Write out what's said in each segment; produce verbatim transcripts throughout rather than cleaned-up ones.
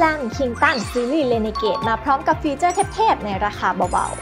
แรม Kingston Series Renegade มาพร้อมกับฟีเจอร์เทพๆในราคาเบาๆ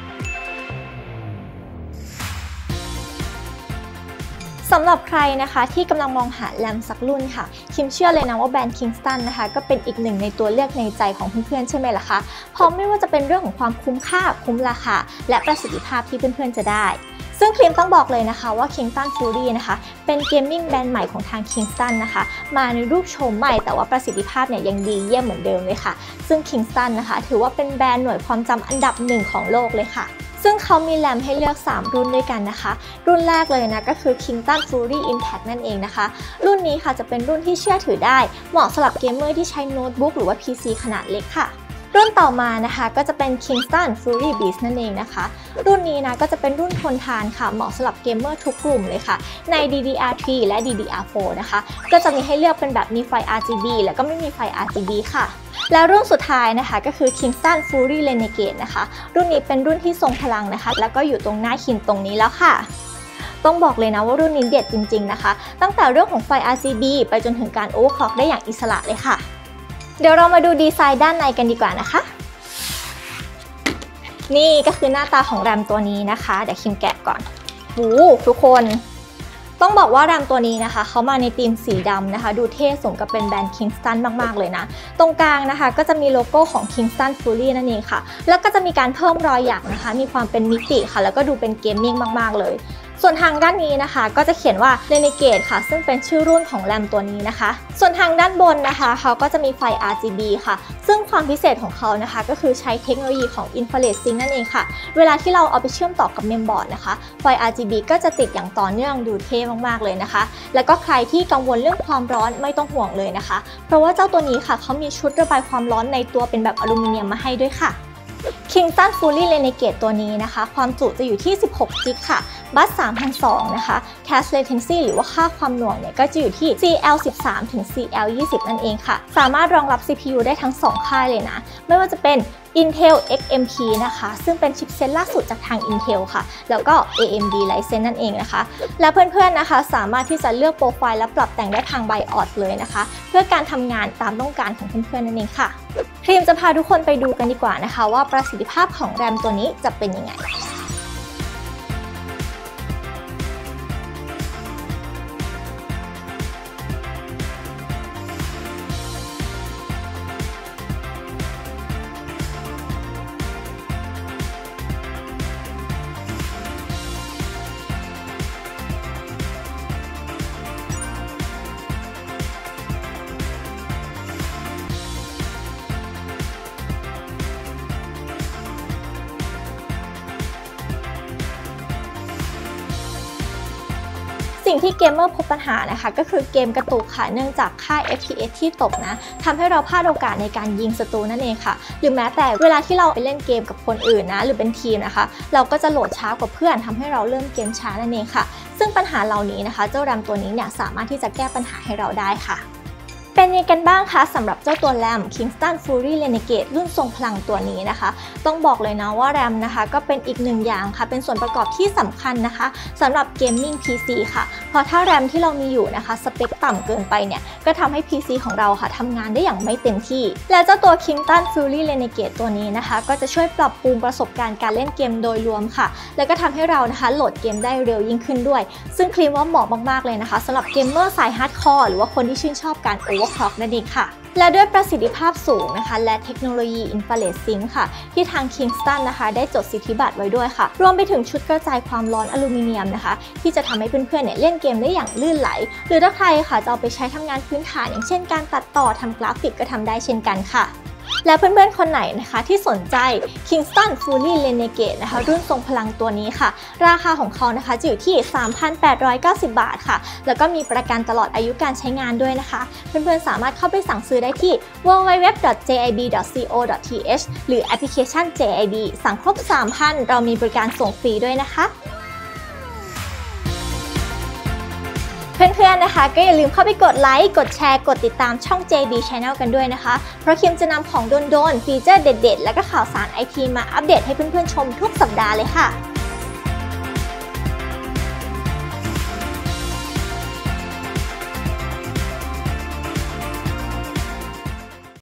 สำหรับใครนะคะที่กำลังมองหาแรมสักรุ่นค่ะคิมเชื่อเลยนะว่าแบรนด์ Kingston นะคะก็เป็นอีกหนึ่งในตัวเลือกในใจของเพื่อนๆใช่ไหมล่ะคะเพราะไม่ว่าจะเป็นเรื่องของความคุ้มค่าคุ้มราคาและประสิทธิภาพที่เพื่อนๆจะได้ซึ่งครีมต้องบอกเลยนะคะว่า Kingston Fury นะคะเป็นเกมมิ่งแบรนด์ใหม่ของทาง Kingston นะคะมาในรูปโฉมใหม่แต่ว่าประสิทธิภาพเนี่ยยังดีเยี่ยมเหมือนเดิมเลยค่ะซึ่ง Kingston นะคะถือว่าเป็นแบรนด์หน่วยความจำอันดับหนึ่งของโลกเลยค่ะซึ่งเขามีแรมให้เลือกสามรุ่นด้วยกันนะคะรุ่นแรกเลยนะก็คือ Kingston Fury Impact นั่นเองนะคะรุ่นนี้ค่ะจะเป็นรุ่นที่เชื่อถือได้เหมาะสำหรับเกมเมอร์ที่ใช้โน้ตบุ๊กหรือว่า พี ซี ขนาดเล็กค่ะรุ่นต่อมานะคะก็จะเป็น Kingston Fury Beast นั่นเองนะคะรุ่นนี้นะก็จะเป็นรุ่นทนทานค่ะเหมาะสำหรับเกมเมอร์ทุกกลุ่มเลยค่ะใน ดี ดี อาร์ ทรี และ ดี ดี อาร์ โฟร์ นะคะก็จะมีให้เลือกเป็นแบบมีไฟ อาร์ จี บี แล้วก็ไม่มีไฟ อาร์ จี บี ค่ะแล้วรุ่นสุดท้ายนะคะก็คือ Kingston Fury Renegade นะคะรุ่นนี้เป็นรุ่นที่ทรงพลังนะคะแล้วก็อยู่ตรงหน้าคินตรงนี้แล้วค่ะต้องบอกเลยนะว่ารุ่นนี้เด็ดจริงๆนะคะตั้งแต่เรื่องของไฟ อาร์ จี บี ไปจนถึงการ overclock ได้อย่างอิสระเลยค่ะเดี๋ยวเรามาดูดีไซน์ด้านในกันดีกว่านะคะนี่ก็คือหน้าตาของแรมตัวนี้นะคะเดี๋ยวคิมแกะก่อนโอ้ทุกคนต้องบอกว่าแรมตัวนี้นะคะเขามาในธีมสีดำนะคะดูเท่สมกับเป็นแบรนด์ Kingston มากๆเลยนะตรงกลางนะคะก็จะมีโลโก้ของ Kingston Fury นั่นเองค่ะแล้วก็จะมีการเพิ่มรอยหยักนะคะมีความเป็นมิติค่ะแล้วก็ดูเป็นเกมมิ่งมากๆเลยส่วนทางด้านนี้นะคะก็จะเขียนว่า Renegade ค่ะซึ่งเป็นชื่อรุ่นของแรมตัวนี้นะคะส่วนทางด้านบนนะคะเขาก็จะมีไฟ อาร์ จี บี ค่ะซึ่งความพิเศษของเขานะคะก็คือใช้เทคโนโลยีของ Infrared Sync นั่นเองค่ะเวลาที่เราเอาไปเชื่อมต่อกับเมมบอร์ดนะคะไฟ อาร์ จี บี ก็จะติดอย่างต่อเนื่องดูเท่มากๆเลยนะคะแล้วก็ใครที่กังวลเรื่องความร้อนไม่ต้องห่วงเลยนะคะเพราะว่าเจ้าตัวนี้ค่ะเขามีชุดระบายความร้อนในตัวเป็นแบบอลูมิเนียมมาให้ด้วยค่ะ Kingston Fury Renegade ตัวนี้นะคะความจุจะอยู่ที่สิบหกจิกะ ค่ะบัส สามพันสองร้อย นะคะ Cache Latency หรือว่าค่าความหน่วงเนี่ยก็จะอยู่ที่ ซี แอล สิบสาม ถึง ซี แอล ยี่สิบ นั่นเองค่ะสามารถรองรับ ซี พี ยู ได้ทั้งสองค่ายเลยนะไม่ว่าจะเป็น Intel เอ็กซ์ เอ็ม พี นะคะซึ่งเป็นชิปเซ็ตล่าสุดจากทาง Intel ค่ะแล้วก็ เอ เอ็ม ดี Ryzen นั่นเองนะคะและเพื่อนๆนะคะสามารถที่จะเลือกโปรไฟล์และปรับแต่งได้ทาง BIOS เลยนะคะเพื่อการทำงานตามต้องการของเพื่อนๆนั่นเองค่ะครีมจะพาทุกคนไปดูกันดีกว่านะคะว่าประสิทธิภาพของแรมตัวนี้จะเป็นยังไงสิ่งที่เกมเมอร์พบปัญหานะคะก็คือเกมกระตุกค่ะเนื่องจากค่า เอฟ พี เอส ที่ตกนะทำให้เราพลาดโอกาสในการยิงศัตรูนั่นเองค่ะหรือแม้แต่เวลาที่เราไปเล่นเกมกับคนอื่นนะหรือเป็นทีมนะคะเราก็จะโหลดช้ากว่าเพื่อนทำให้เราเริ่มเกมช้านั่นเองค่ะซึ่งปัญหาเหล่านี้นะคะเจ้าแรมตัวนี้เนี่ยสามารถที่จะแก้ปัญหาให้เราได้ค่ะเป็นยังไงกันบ้างคะสำหรับเจ้าตัวแรม Kingston Fury Renegade รุ่นทรงพลังตัวนี้นะคะต้องบอกเลยนะว่าแรมนะคะก็เป็นอีกหนึ่งอย่างค่ะเป็นส่วนประกอบที่สำคัญนะคะสำหรับเกมมิ่ง พี ซี ค่ะเพราะถ้าแรมที่เรามีอยู่นะคะสเปคต่ำเกินไปเนี่ยก็ทำให้ พี ซี ของเราค่ะทำงานได้อย่างไม่เต็มที่และเจ้าตัว Kingston Fury Renegade ตัวนี้นะคะก็จะช่วยปรับปรุงประสบการณ์การเล่นเกมโดยรวมค่ะแล้วก็ทำให้เรานะคะโหลดเกมได้เร็วยิ่งขึ้นด้วยซึ่งครีมว่าเหมาะมากๆเลยนะคะสำหรับเกมเมอร์สายฮาร์ดคอร์หรือว่าคนที่ชื่นชอบการ overclock นั่นเองค่ะและด้วยประสิทธิภาพสูงนะคะและเทคโนโลยี Infrared Sync ค่ะที่ทาง Kingston นะคะได้จดสิทธิบัตรไว้ด้วยค่ะรวมไปถึงชุดกระจายความร้อนอลูมิเนียมนะคะที่จะทำให้เพื่อนๆเนี่ยเล่นเกมได้อย่างลื่นไหลหรือถ้าใครค่ะจะเอาไปใช้ทำงานพื้นฐานอย่างเช่นการตัดต่อทำกราฟิกก็ทำได้เช่นกันค่ะและเพื่อนๆคนไหนนะคะที่สนใจ Kingston Fury Renegade นะคะรุ่นทรงพลังตัวนี้ค่ะราคาของเขานะคะจะอยู่ที่ สามพันแปดร้อยเก้าสิบ บาทค่ะแล้วก็มีประกันตลอดอายุการใช้งานด้วยนะคะเพื่อนๆสามารถเข้าไปสั่งซื้อได้ที่ ดับเบิลยู ดับเบิลยู ดับเบิลยู ดอท เจ ไอ บี ดอท ซี โอ ดอท ที เอช หรือแอปพลิเคชัน เจ ไอ บี สั่งครบ สามพัน เรามีบริการส่งฟรีด้วยนะคะเพื่อนๆนะคะก็อย่าลืมเข้าไปกดไลค์กดแชร์กดติดตามช่อง เจ บี Channel กันด้วยนะคะเพราะคิมจะนำของโดนๆฟีเจอร์เด็ดๆและก็ข่าวสาร ไอ ที มาอัปเดตให้เพื่อนๆชมทุกสัปดาห์เลยค่ะ